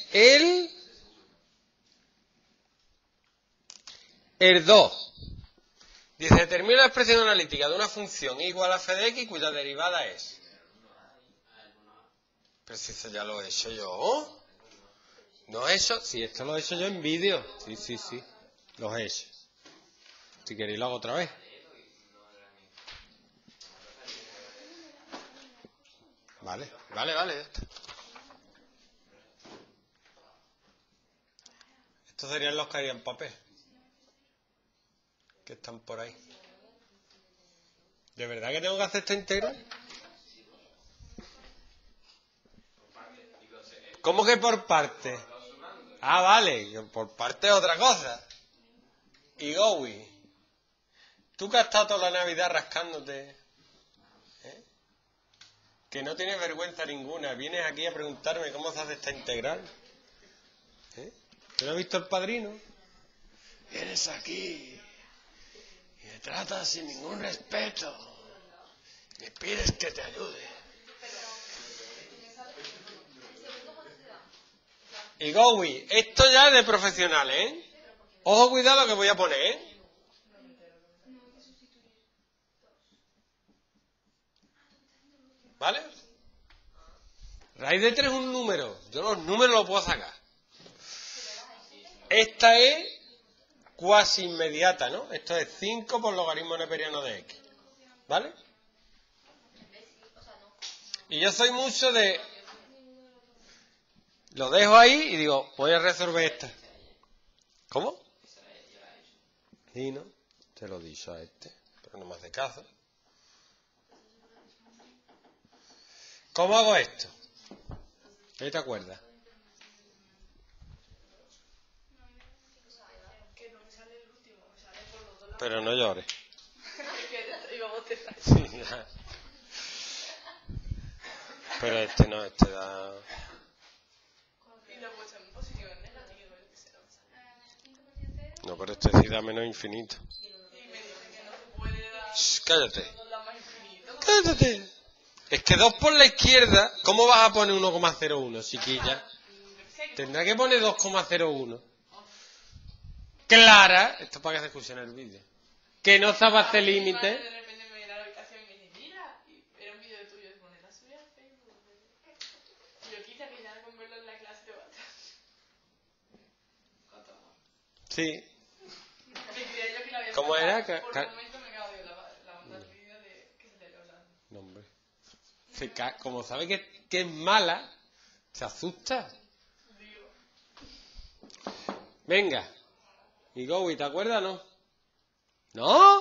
el 2. Dice, determina la expresión analítica de una función igual a f de x cuya derivada es. Pero si eso ya lo he hecho yo. ¿No he hecho? Sí, esto lo he hecho yo en vídeo. Sí. Los he hecho. Si queréis lo hago otra vez. Vale. Ya está. Estos serían los que harían papel. Que están por ahí. ¿De verdad que tengo que hacer esta integral? ¿Cómo que por parte? Ah, vale, que por parte es otra cosa. Y Gowi, tú que has estado toda la Navidad rascándote, que no tienes vergüenza ninguna, vienes aquí a preguntarme cómo se hace esta integral. ¿Tú no has visto El Padrino? Vienes aquí y me tratas sin ningún respeto. Me pides que te ayude. Y Gowi, esto ya es de profesionales, ¿eh? Ojo, cuidado lo que voy a poner, ¿eh? ¿Vale? Raíz de 3 es un número. Yo los números los puedo sacar. Esta es cuasi inmediata, ¿no? Esto es 5 por logaritmo neperiano de x. ¿Vale? Y yo soy mucho de... Lo dejo ahí y digo, voy a resolver esta. ¿Cómo? Sí, ¿no? Te lo he dicho a este, pero no me hace caso. ¿Cómo hago esto? ¿Qué te acuerdas? Pero no llores. Sí, ya. Pero este no, este da... No, pero este sí da menos infinito. Shh, cállate. Cállate. Es que 2 por la izquierda, ¿cómo vas a poner 1,01, chiquilla? Tendrá que poner 2,01. Clara, esto para que se escuche en el vídeo. Que no sabe hacer límite. Sí. ¿Cómo era? No, hombre. Como sabe que es mala, se asusta. Venga. Y Gowi, ¿te acuerdas o no? ¿No?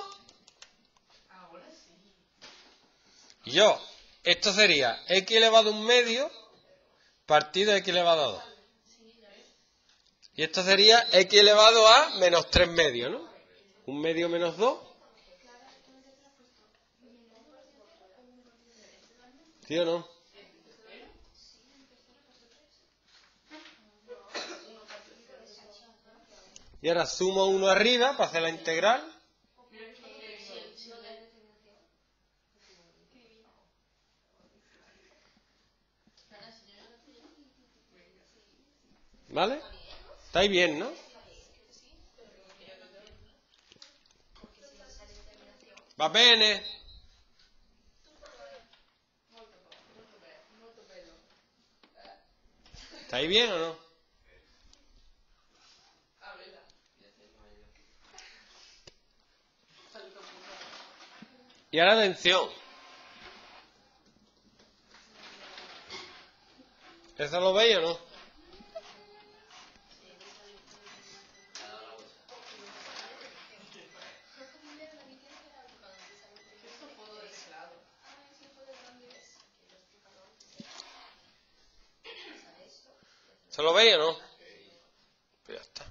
Y yo, esto sería x elevado a 1 medio partido x elevado a 2. Y esto sería x elevado a menos 3 medios, ¿no? 1 medio menos 2. ¿Sí o no? Y ahora sumo 1 arriba para hacer la integral. ¿Vale? ¿Estáis bien, no? Va bene. ¿Estáis bien o no? Y ahora atención. ¿Eso lo veis o no? ¿Se lo veis o no? Pues ya está.